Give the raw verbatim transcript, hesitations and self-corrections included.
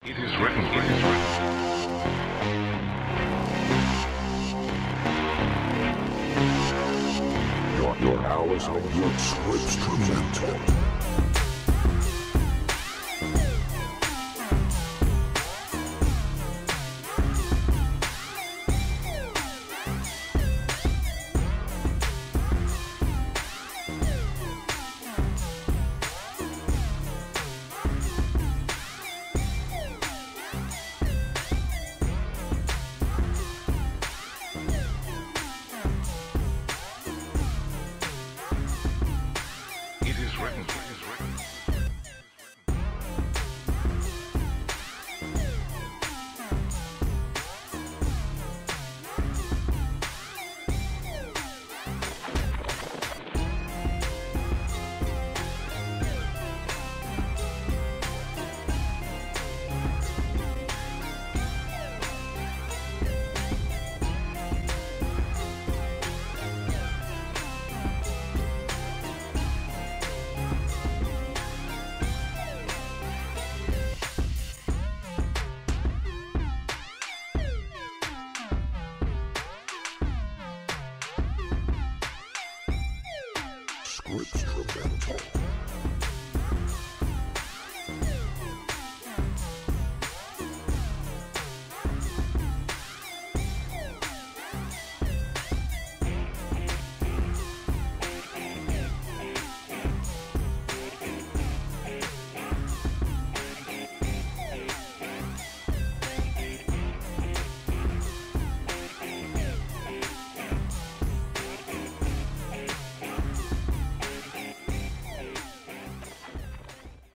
It is written. It is written. Your, your hours of work scripts tormented. It is written. It is written. Scripts tormented.